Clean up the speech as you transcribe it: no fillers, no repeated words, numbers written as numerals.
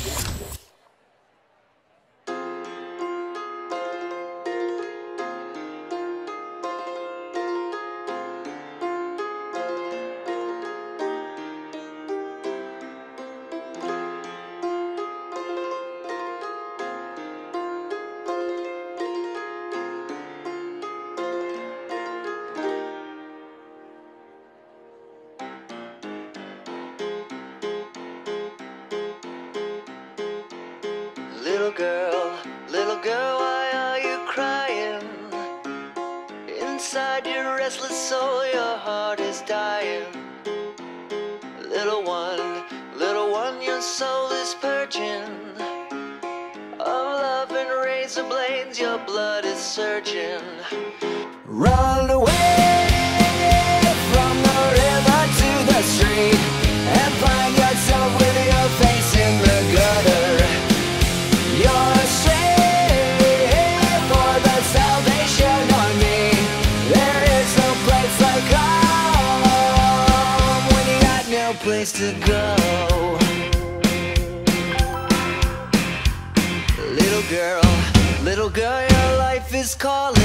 Little girl, why are you crying? Inside your restless soul, your heart is dying. Little one, your soul is purging. Of love and razor blades, your blood is surging. Run away from the river to the street and find yourself with your face in the gutter. You're a slave for the salvation on me. There is no place like home when you got no place to go. Little girl, your life is calling.